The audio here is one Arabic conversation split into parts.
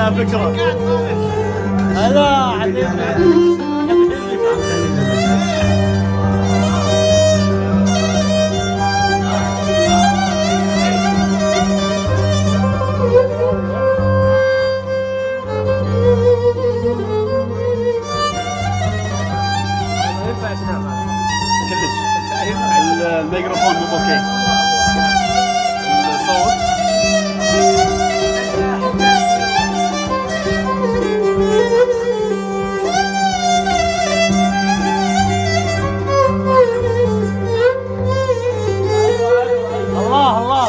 على فكرة. هلا حبيبي. الميكروفون مو اوكي. الصوت الله الله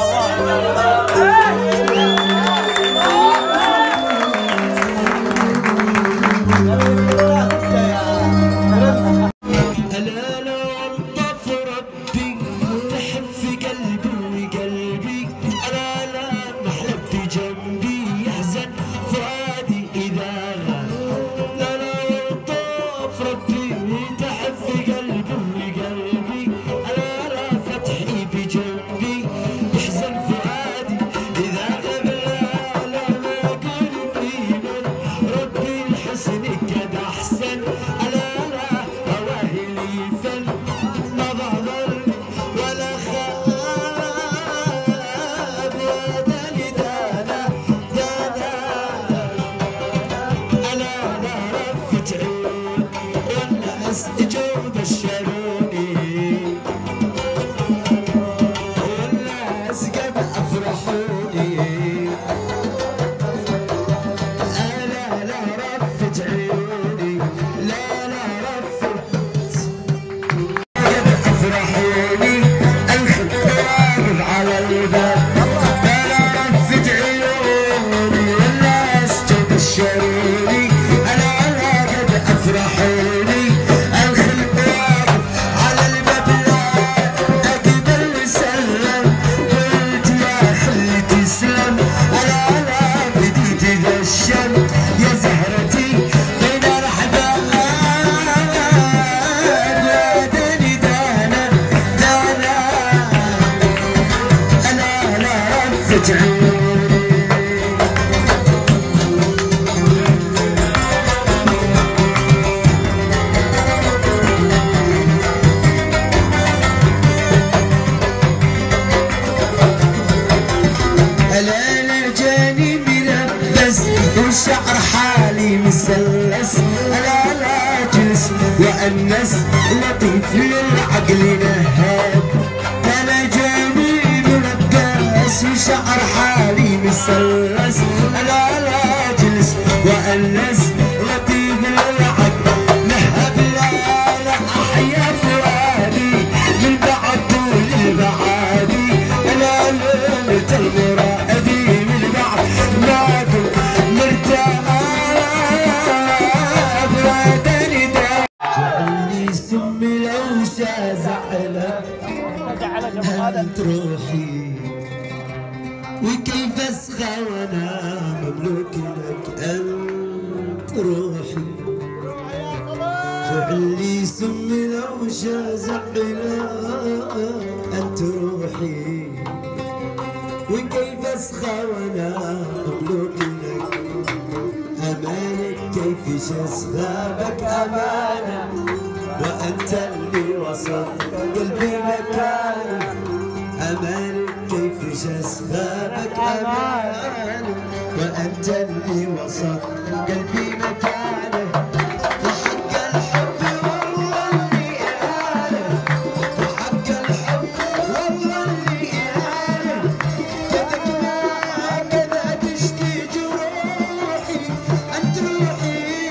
والشعر حالي مسلس، لا لا جلس وأنس لطيف للعقل نهاب، أنا جاني ملبس وشعر حالي مسلس، لا لا جلس وأنس لطيف للعقل نهاب، لا لا أحيا فؤادي من بعد طول البعادي، لا ليلة المرادي من بعد ما كنت مرتاح وداني دا جعلني سمي لو زعلك أنت روحي، وكيف أسخى وأنا مملوك لك أنت روحي، جعلني سمي لو زعلك أنت روحي، وكيف أسخى وأنا مملوك لك أمانك، كيف أسخى بك أمانة وأنت اللي وصل قلبي مكانك، أمانك كيف أسخى بك أمانة وأنت اللي وصل قلبي مكانك، وحق الحب والله اللي إهانة، وحق الحب والله اللي إهانة، كذا تشكي جروحي أنت روحي،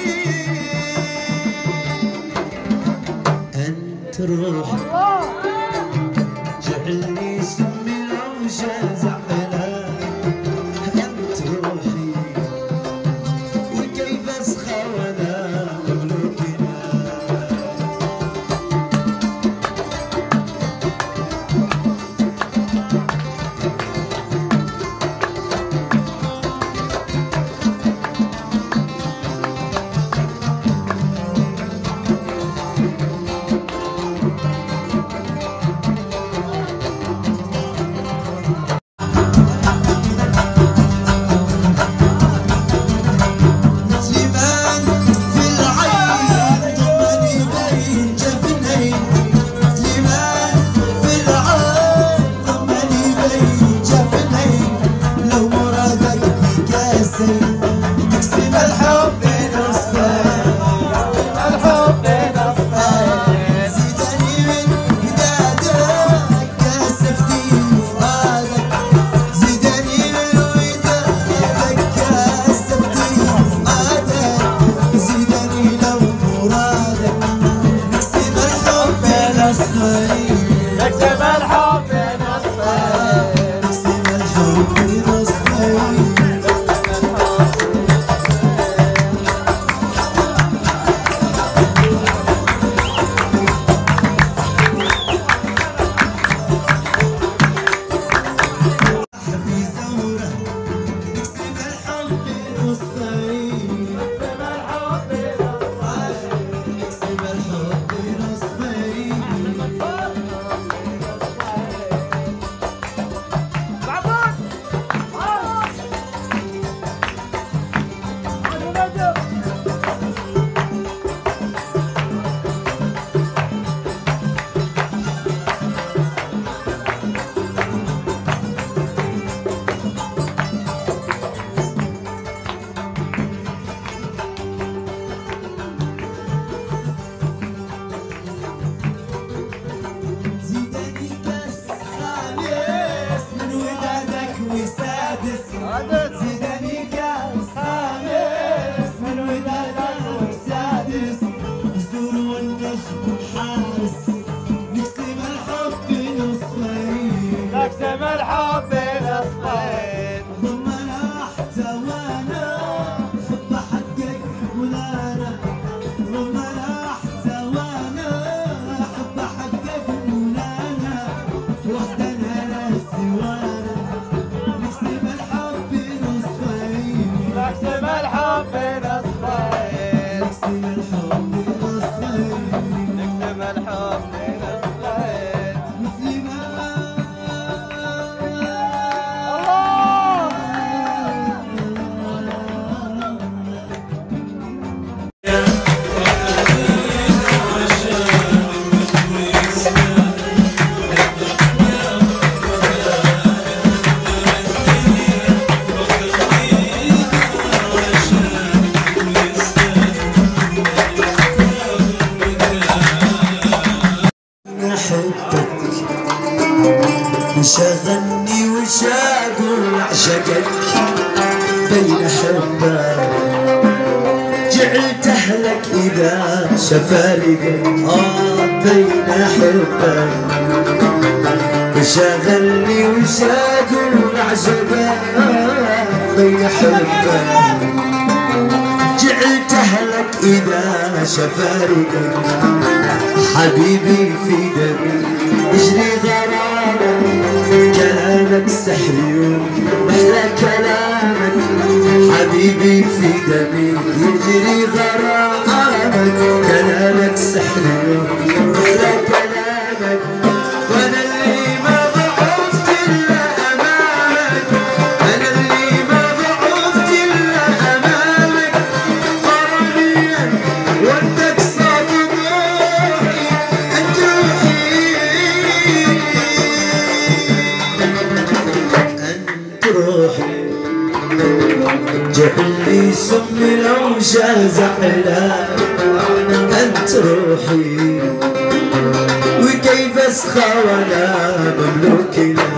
أنت روحي، جعلني سمي لو زعلك أنت روحي، وكيف أسخى وأنا مملوك لك. شغلني وش اقول اعشقك بين احبك جعلت اهلك اذا شفارقك بين احبك شغلني وش اقول اعشقك بين احبك جعلت اهلك اذا شفارقك حبيبي في دمي يجري غرامك كلامك سحري ومحلى كلامك حبيبي في دمي يجري غرامك كلامك سحري ومحلى كلامك وانا اللي ما ضعفت الا امامك انا اللي ما ضعفت الا امامك قرنيا ودك صاب روحي انت روحي جعلي سمي لو زعلان انت روحي وكيف اسخى وانا مملوك لك